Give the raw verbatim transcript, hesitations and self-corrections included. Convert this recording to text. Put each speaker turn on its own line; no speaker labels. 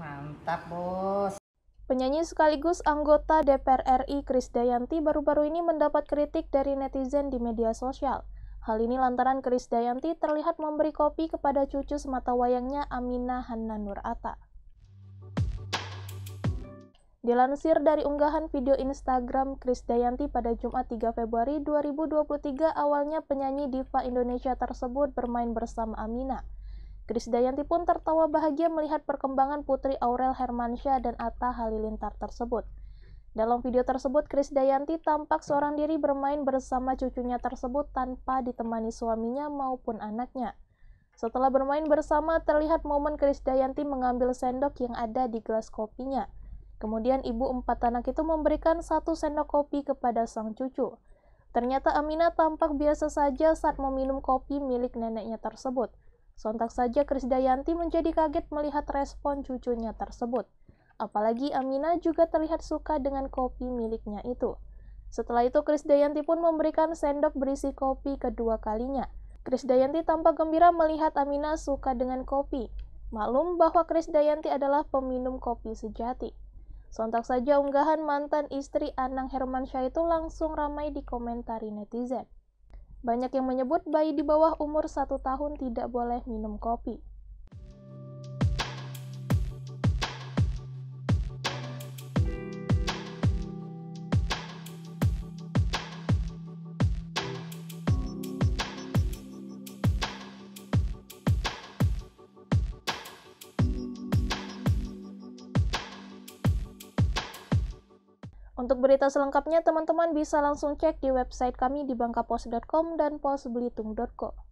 Mantap, Bos.
Penyanyi sekaligus anggota D P R R I Krisdayanti baru-baru ini mendapat kritik dari netizen di media sosial. Hal ini lantaran Krisdayanti terlihat memberi kopi kepada cucu sematawayangnya Aminah Hanna Nur Atta. Dilansir dari unggahan video Instagram Krisdayanti pada Jumat tiga Februari dua ribu dua puluh tiga, awalnya penyanyi diva Indonesia tersebut bermain bersama Aminah. Krisdayanti pun tertawa bahagia melihat perkembangan putri Aurel Hermansyah dan Atta Halilintar tersebut. Dalam video tersebut, Krisdayanti tampak seorang diri bermain bersama cucunya tersebut tanpa ditemani suaminya maupun anaknya. Setelah bermain bersama, terlihat momen Krisdayanti mengambil sendok yang ada di gelas kopinya. Kemudian ibu empat anak itu memberikan satu sendok kopi kepada sang cucu. Ternyata Aminah tampak biasa saja saat meminum kopi milik neneknya tersebut. Sontak saja Krisdayanti menjadi kaget melihat respon cucunya tersebut. Apalagi Aminah juga terlihat suka dengan kopi miliknya itu. Setelah itu Krisdayanti pun memberikan sendok berisi kopi kedua kalinya. Krisdayanti tampak gembira melihat Aminah suka dengan kopi. Maklum bahwa Krisdayanti adalah peminum kopi sejati. Sontak saja unggahan mantan istri Anang Hermansyah itu langsung ramai dikomentari netizen. Banyak yang menyebut bayi di bawah umur satu tahun tidak boleh minum kopi. Untuk berita selengkapnya, teman-teman bisa langsung cek di website kami di bangkapos dot com dan pos belitung dot co.